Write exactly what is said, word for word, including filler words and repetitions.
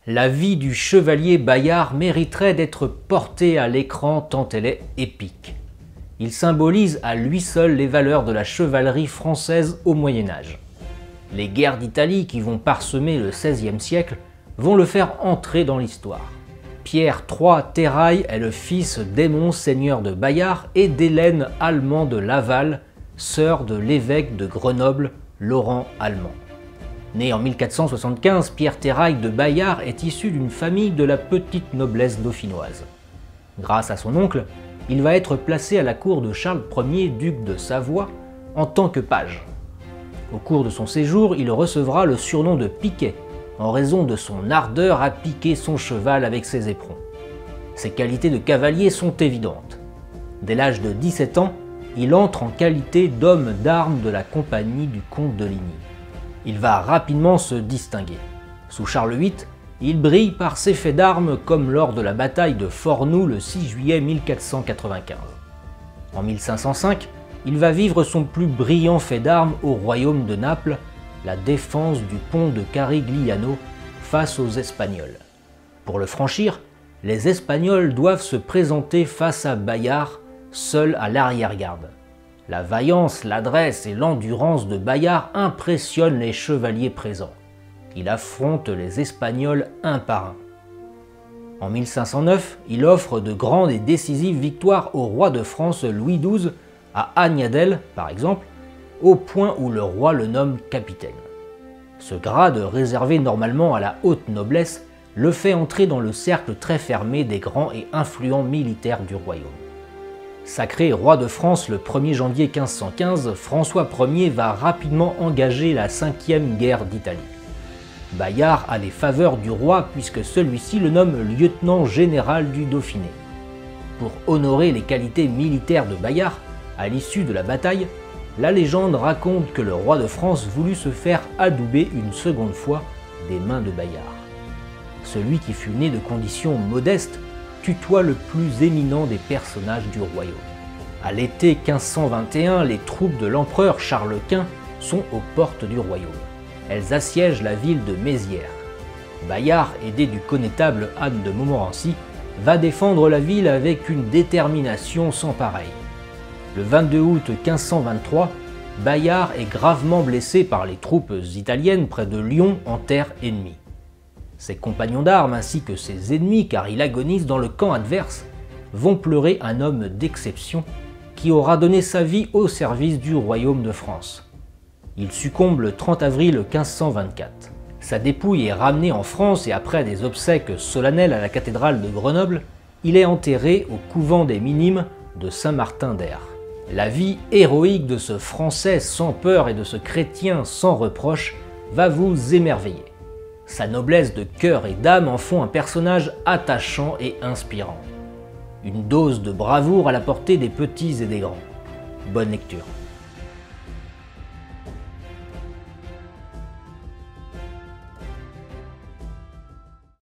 La vie du chevalier Bayard mériterait d'être portée à l'écran tant elle est épique. Il symbolise à lui seul les valeurs de la chevalerie française au Moyen-Âge. Les guerres d'Italie qui vont parsemer le seizième siècle vont le faire entrer dans l'histoire. Pierre trois Terrail est le fils d'Aymon, seigneur de Bayard, et d'Hélène Allemand de Laval, sœur de l'évêque de Grenoble, Laurent Allemand. Né en mille quatre cent soixante-quinze, Pierre Terrail de Bayard est issu d'une famille de la petite noblesse dauphinoise. Grâce à son oncle, il va être placé à la cour de Charles Ier, duc de Savoie, en tant que page. Au cours de son séjour, il recevra le surnom de Piquet, en raison de son ardeur à piquer son cheval avec ses éperons. Ses qualités de cavalier sont évidentes. Dès l'âge de dix-sept ans, il entre en qualité d'homme d'armes de la compagnie du comte de Ligny. Il va rapidement se distinguer. Sous Charles huit, il brille par ses faits d'armes comme lors de la bataille de Fornoux le six juillet mille quatre cent quatre-vingt-quinze. En mille cinq cent cinq, il va vivre son plus brillant fait d'armes au royaume de Naples, la défense du pont de Carigliano face aux Espagnols. Pour le franchir, les Espagnols doivent se présenter face à Bayard, seul à l'arrière-garde. La vaillance, l'adresse et l'endurance de Bayard impressionnent les chevaliers présents. Il affronte les Espagnols un par un. En mille cinq cent neuf, il offre de grandes et décisives victoires au roi de France Louis douze, à Agnadel par exemple, au point où le roi le nomme capitaine. Ce grade, réservé normalement à la haute noblesse, le fait entrer dans le cercle très fermé des grands et influents militaires du royaume. Sacré roi de France le premier janvier mille cinq cent quinze, François Ier va rapidement engager la cinquième guerre d'Italie. Bayard a les faveurs du roi puisque celui-ci le nomme lieutenant général du Dauphiné. Pour honorer les qualités militaires de Bayard, à l'issue de la bataille, la légende raconte que le roi de France voulut se faire adouber une seconde fois des mains de Bayard. Celui qui fut né de conditions modestes tutoie le plus éminent des personnages du royaume. À l'été mille cinq cent vingt et un, les troupes de l'empereur Charles Quint sont aux portes du royaume. Elles assiègent la ville de Mézières. Bayard, aidé du connétable Anne de Montmorency, va défendre la ville avec une détermination sans pareille. Le vingt-deux août mille cinq cent vingt-trois, Bayard est gravement blessé par les troupes italiennes près de Lyon en terre ennemie. Ses compagnons d'armes ainsi que ses ennemis, car il agonise dans le camp adverse, vont pleurer un homme d'exception qui aura donné sa vie au service du royaume de France. Il succombe le trente avril mille cinq cent vingt-quatre. Sa dépouille est ramenée en France et après des obsèques solennelles à la cathédrale de Grenoble, il est enterré au couvent des Minimes de Saint-Martin-d'Hères. La vie héroïque de ce Français sans peur et de ce chrétien sans reproche va vous émerveiller. Sa noblesse de cœur et d'âme en font un personnage attachant et inspirant. Une dose de bravoure à la portée des petits et des grands. Bonne lecture.